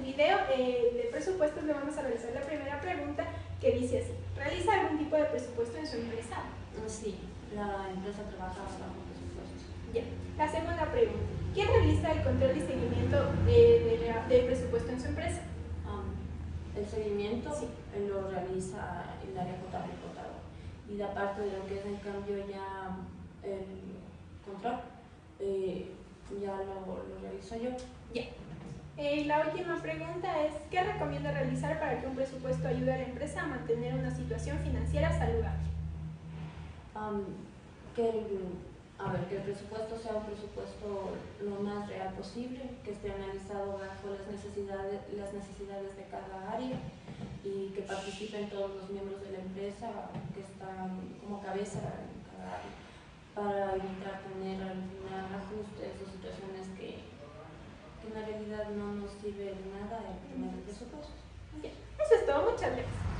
video de presupuestos le vamos a realizar la primera pregunta que dice así: ¿realiza algún tipo de presupuesto en su empresa? Sí, la empresa trabaja bajo presupuestos. Ya. La segunda pregunta: ¿quién realiza el control y seguimiento del presupuesto en su empresa? El seguimiento Sí. lo realiza el área contable y contador. Y la parte de lo que es en cambio ya el control, ya lo realizo yo. Ya. Y la última pregunta es: ¿qué recomienda realizar para que un presupuesto ayude a la empresa a mantener una situación financiera saludable? Que el presupuesto sea un presupuesto lo más real posible, que esté analizado bajo las necesidades de cada área y que participen todos los miembros de la empresa que están como cabeza en cada área, para evitar tener algún ajustes o situaciones que en la realidad no nos sirve de nada el tener el presupuesto. Bien. Eso es todo, muchas gracias.